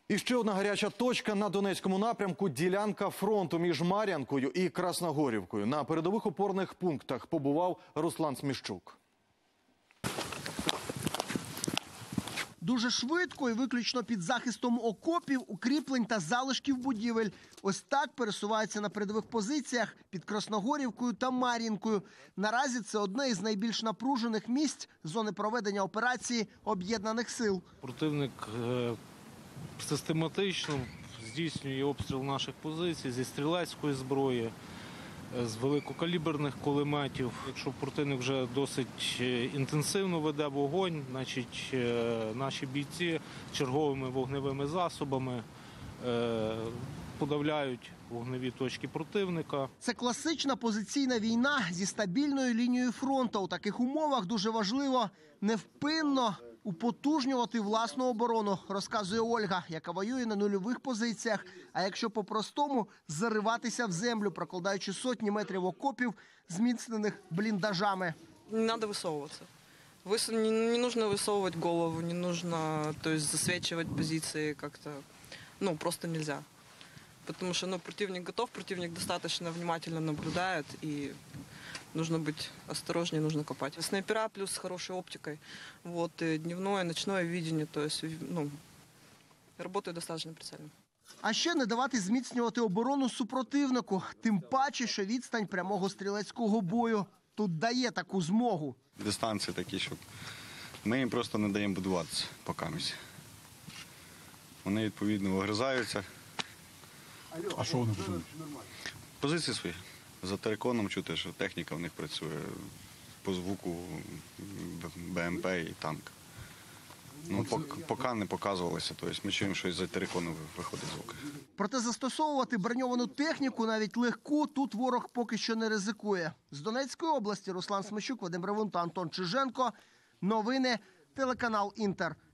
І ще одна гаряча точка на Донецькому напрямку – ділянка фронту між Мар'янкою і Красногорівкою. На передових опорних пунктах побував Руслан Сміщук. Дуже швидко і виключно під захистом окопів, укріплень та залишків будівель. Ось так пересуваються на передових позиціях під Красногорівкою та Мар'їнкою. Наразі це одне із найбільш напружених місць зони проведення операції Об'єднаних сил. Противник систематично здійснює обстріл наших позицій зі стрілецької зброї, з великокаліберних кулеметів. Якщо противник вже досить інтенсивно веде вогонь, значить наші бійці черговими вогневими засобами подавляють вогневі точки противника. Це класична позиційна війна зі стабільною лінією фронту. У таких умовах дуже важливо невпинно употужнювати власну оборону, розказує Ольга, яка воює на нульових позиціях. А якщо по-простому – зариватися в землю, прокладаючи сотні метрів окопів, зміцнених бліндажами. Не треба висовуватися. Не нужно высовывать голову, не нужно, то есть, засвечивать позиции как-то, просто нельзя. Потому что, противник готов, противник достаточно внимательно наблюдает, и нужно быть осторожнее, нужно копать. Снайпера плюс с хорошей оптикой, дневное, ночное видение, то есть, работает достаточно прицельно. А ще не давати зміцнювати оборону супротивнику, тим паче, що відстань прямого стрілецького бою тут дає таку змогу. Дистанції такі, що ми їм просто не даємо будуватися покамусь. Вони, відповідно, вигризаються. А що вони будують? Позиції свої. За териконом чути, що техніка в них працює по звуку БМП і танк. Поки не показувалося, тобто ми чуємо, що із-за терикону виходить звук. Проте застосовувати броньовану техніку, навіть легку, тут ворог поки що не ризикує. З Донецької області Руслан Сміщук, Вадим Ревун та Антон Чиженко. Новини, телеканал «Інтер».